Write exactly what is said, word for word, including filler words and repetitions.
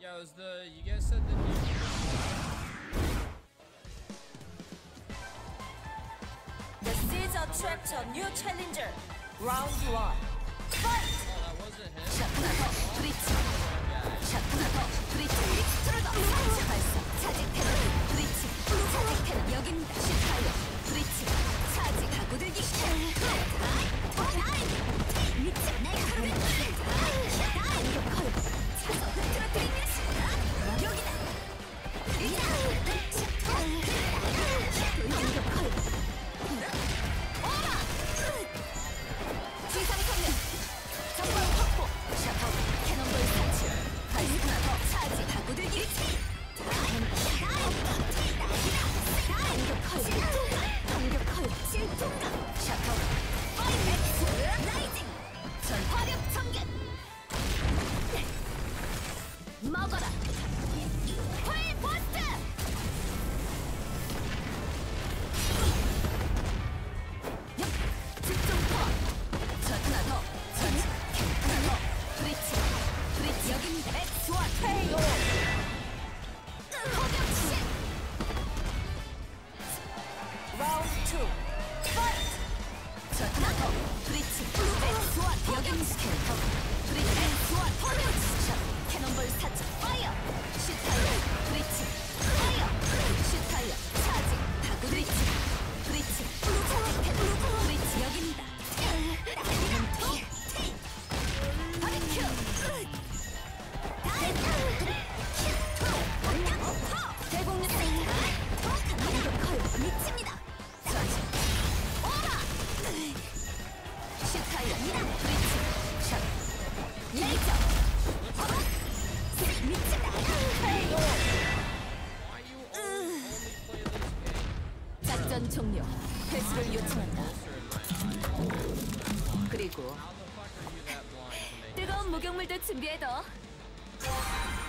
Yeah, it was the. You guys said the new. The seeds attract a new challenger. Round one. Fight! Oh, that wasn't him. 샤프나더 브릿지 샤프나더 브릿지 익스트루더 사치 발사 차지 테러 브릿지 차지 테러 여기입니다 슈타이어 브릿지 차지 가구들기 나인 미치 날카로운 나인 컬 차서 흐트러뜨리면 여기다 이다 돌격 컬 오라 지상선면 정방 확보 샤터 캐논볼 설치 발스나더 차지 가구들기 공격컬 공격컬 실통감 샤터 파이렉스 라이징 전화력 청계 먹어라 풀 포스트 집중 파워 하나 더 전지 하나 더 브릿지 브릿지 여기입니다 엑스와 테이오 포격시 Round two. Fight! 하나 더 브릿지 엑스와 여기입니다 더 브릿지 엑스와 포격시 캐논볼 사치 파이어 슈타이어 브릿지 파이어 슈타이어 차지 가구 브릿지 브릿지 차지 캐논 브릿지 여기입니다 바비큐 대공력 공격컬 미칩니다 전지 오라 슈타이어 브릿지 샷 레이저 미친다 헤이오 Why you only, only play this game? 작전 종료 회수를 요청한다 그리고 How the fuck are you that blind to make 뜨거운 목욕물도 준비해둬